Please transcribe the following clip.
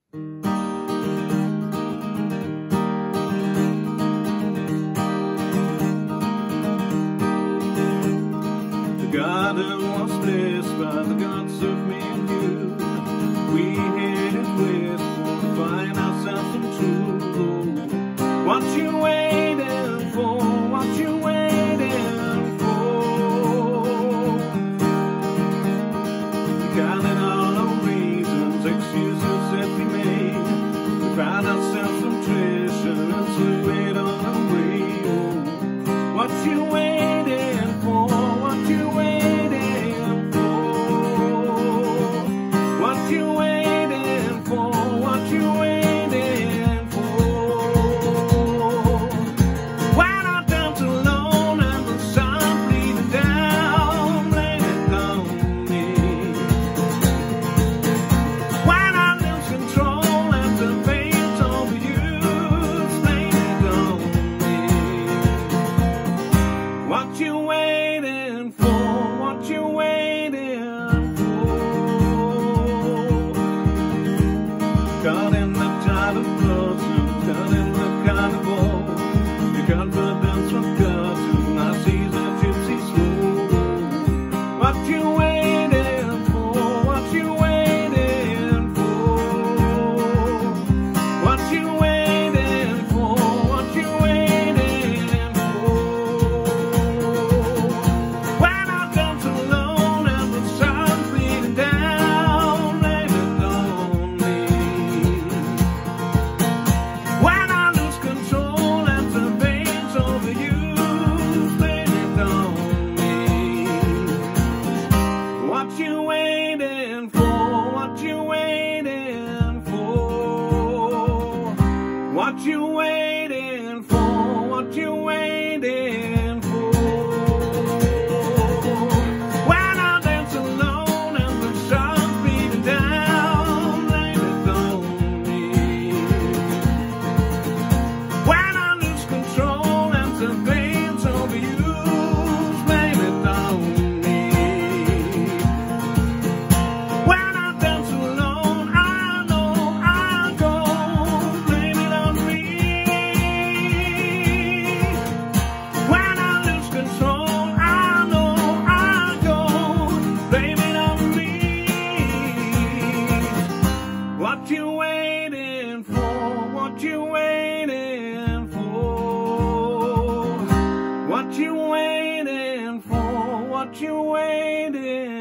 The garden was blessed by the gods of me and you. We headed west to find ourselves some truth. What you waiting for? What you waiting for? We counted all our reasons, excuses that we made. We found ourselves some treasure and threw it on away. Oh, what you waiting for? What you waiting for? What you waiting for? What you waiting for? When I dance alone and the sun bleeding down, blame it on me. When I lose control and the veins over you, blame it on me. What you waiting for? What you waiting for? Caught in the tide of blossom, caught in the carnival. Your confidence was gone, I see the gypsy slow. What you waiting for? What you waiting for? What you waiting for? What you waiting for? When I dance alone and the sun's bleeding down, blame it on me. When I lose control and the veins over you, blame it on me. What you waiting for? What you waiting for? What you waiting for? What you waiting for? When I dance alone and the sun's beating down, blame it on me. When I lose control and the veins over you, blame it on me. When I dance alone, I know I'll go, blame it on me. When I lose control, I know I'll go, blame it on me. What you waiting for? What you waiting for? What you waiting for? What you waiting